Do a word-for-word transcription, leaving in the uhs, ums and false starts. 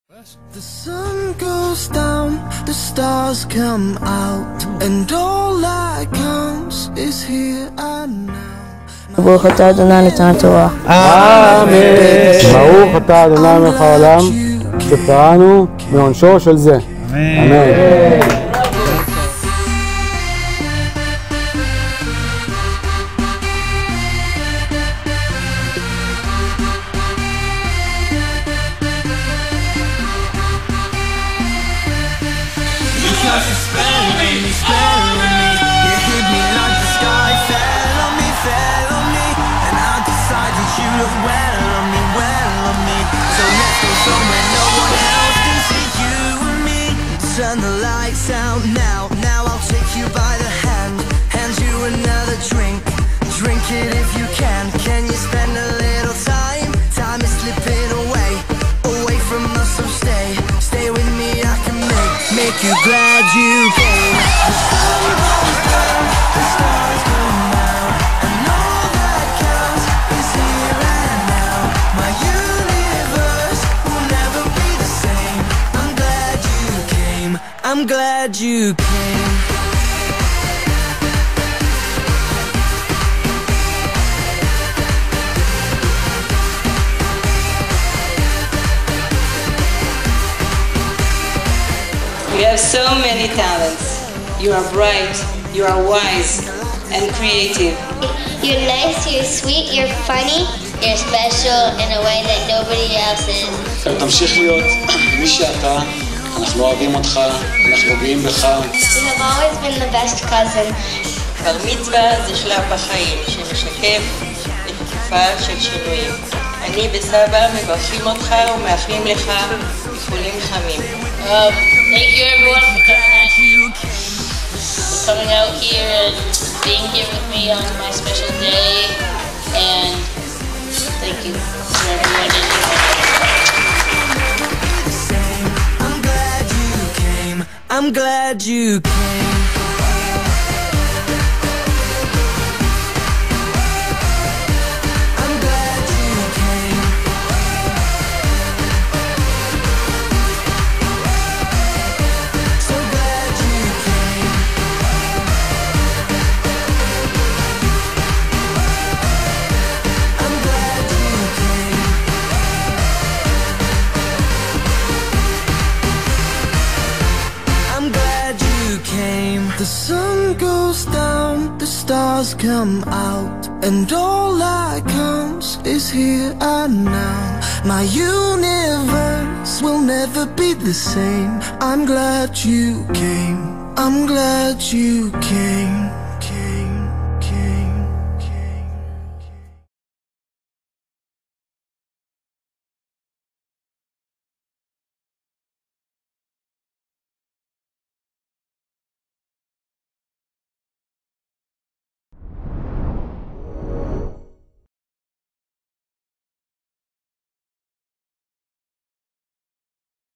The sun goes down, the stars come out, and all that counts is here and now. ברוך אתה אדוני נתן התורה. אמן. ברוך אתה אדוני מלך העולם שפטרנו מעונשו של זה. אמן. Cause you spell me, spell me. You hit me like the sky fell on me, fell on me. And I decided you look well on me, well on me. So let's go somewhere no one else can see you and me. Turn the lights out now, now I'll take you by the hand. Hand you another drink, drink it if you can. Can you spend a little time? Time is slipping away, away from us, so stay. Stay with me, I can make, make you glad you came. The sun goes down, the stars come out, and all that counts is here and now. My universe will never be the same. I'm glad you came, I'm glad you came. You have so many talents. You are bright, you are wise, and creative. You're nice, you're sweet, you're funny, you're special in a way that nobody else is. תמשיך להיות מי שאתה, אנחנו אוהבים אותך, אנחנו גאים בך. You have always been the best cousin. בר מצווה זה שלב בחיים שמשקף את תקופה של שינויים. אני וסבא מברכים אותך ומאחלים לך איחולים חמים. Um, thank you everyone for coming, for coming out here and being here with me on my special day, and thank you for everyone in here. I'm glad you came, I'm glad you came. The sun goes down, the stars come out, and all that counts is here and now. My universe will never be the same. I'm glad you came, I'm glad you came.